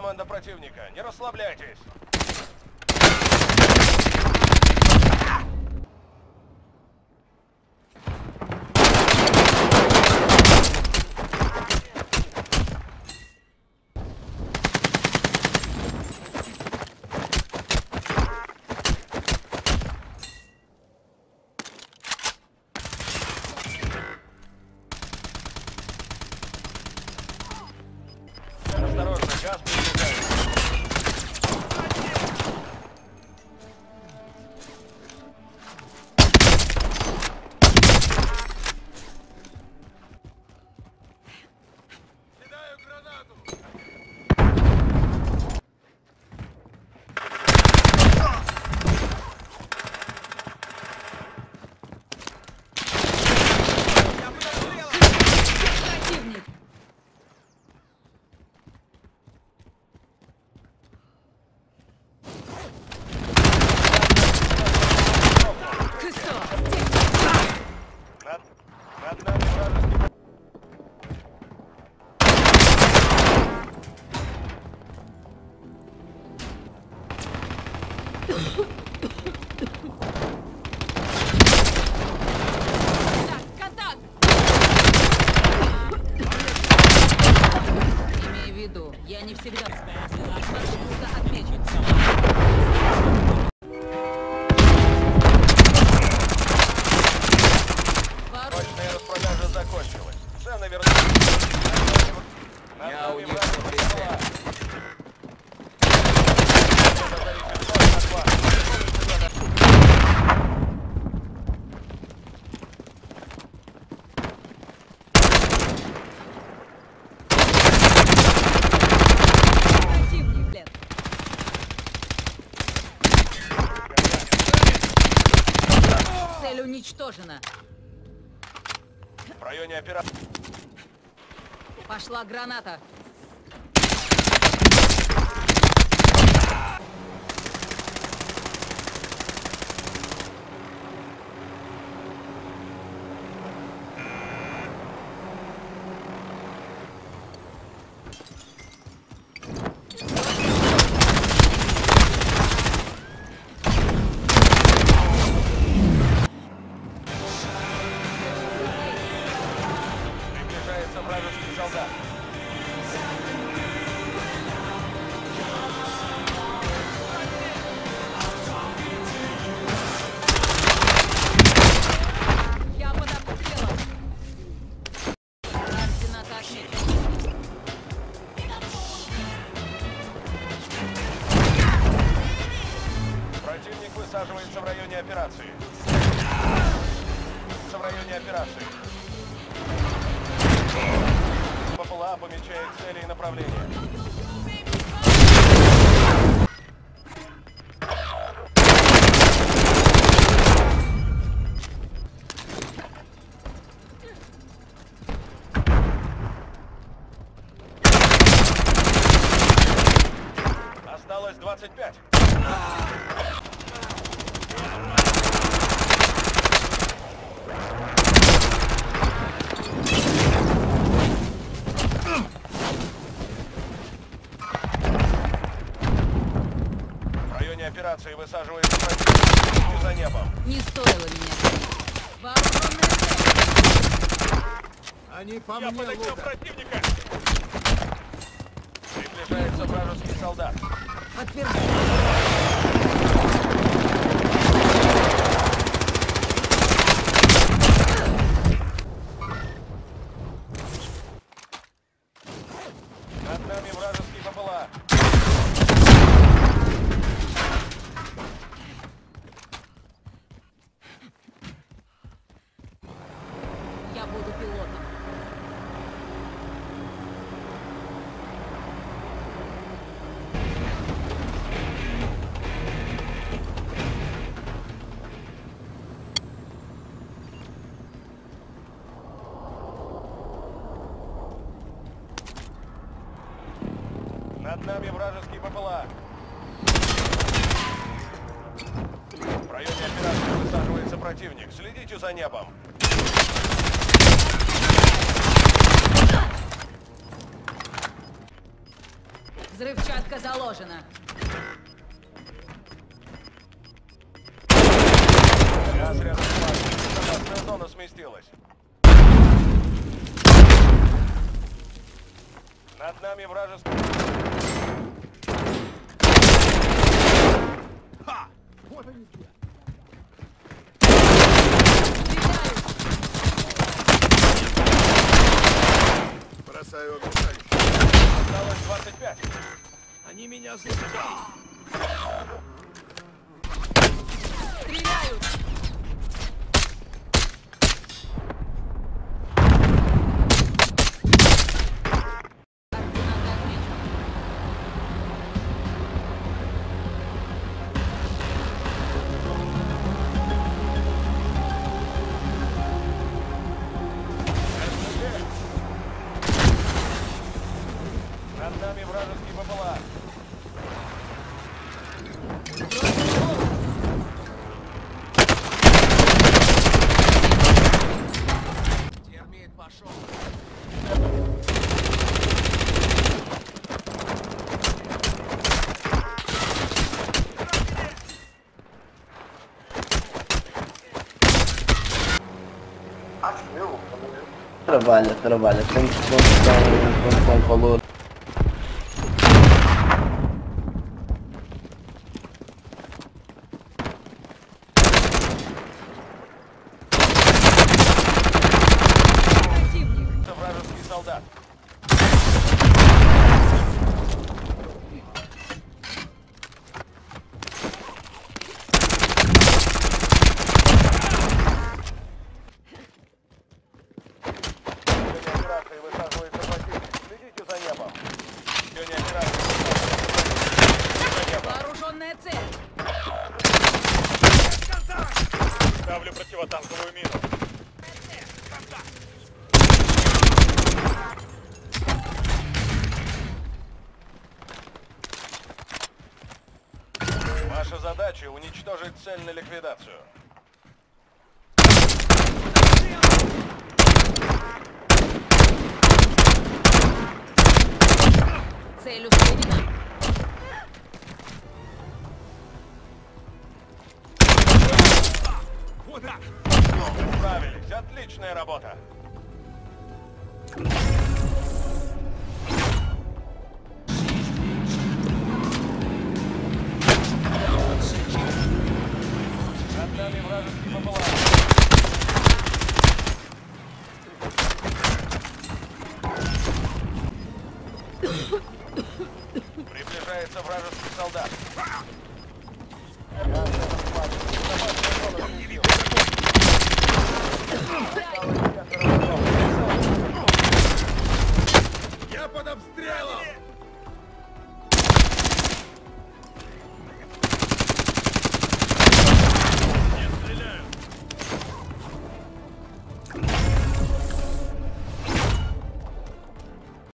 команда противника. Не расслабляйтесь. Осторожно, газ приближается. Кидаю гранату. Противник! Над нами вражеский. Контакт! Имей в виду, я не всегда маршрута отмечен. Точная распродажа закончилась. Цены вернулись. Я у них Противник, блин. Цель уничтожена. В районе операции. Пошла граната. Приближается вражеский солдат. Я под обстрелом. Координата отмечена. Противник высаживается в районе операции. В районе операции. ППЛА помечает цели и направления. Осталось 25. В районе операции высаживается противник за небом. Не стоило меня. Вооруженная цель. Они по Я мне подогнал лупят. противника. Приближается вражеский солдат. Подтверждаю. Над нами вражеский ППЛА. Я буду пилотом. Над нами вражеский ППЛА. В районе операции высаживается противник. Следите за небом. Взрывчатка заложена. Газ рядом с вами. Безопасная зона сместилась. Над нами вражеский... Ха! Вот они где. Бросаю огнестрельщик. Осталось 25. Они меня засекают. Стреляют! Над нами вражеский БПЛА. Термит пошел. Trabalha. Tem condição valor. Противник! Это вражеский солдат. Сегодня операции высаживается противник. Следите за небом. Сегодня операции высаживается за небом. Вооруженная цель! Ставлю противотанковую мину. Ваша задача — уничтожить цель на ликвидацию. Цель устранена. Справились. Отличная работа. Над нами вражеский БПЛА. Приближается вражеский солдат. Я под обстрелом!